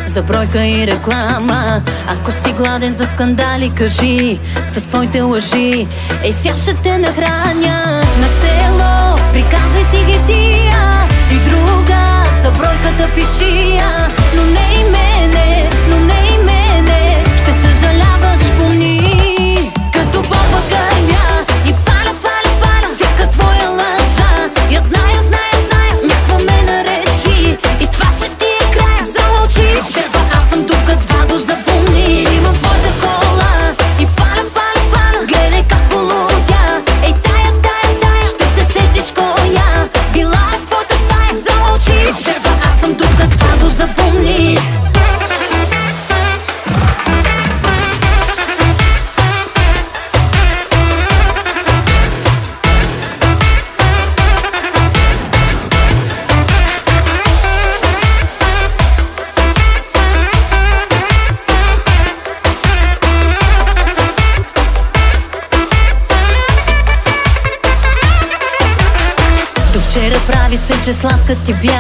за бройка и реклама. Ако си гладен за скандали, кажи с твоите лъжи. Ей, сега ще те нахраня. На село приказвай си ги тия и друга за бройката пиши я. Но не и мене, но не и мене, ще съжаляваш, помни. Като бомба гърня и паля, паля, паля всяка твоя лъжа. Я зная, зная, зная, някаква ме наречи и това ще ти е края. Залучи, шефа, аз съм тук, това го запомни. Снимам твоята кола и паля, паля, паля, гледай как полудя. Ей, тая, тая, тая, ще се сетиш коя била е в твоята стая. Залучи, шефа, аз съм тук, това го запомни. До вчера прави се, че сладка ти бях.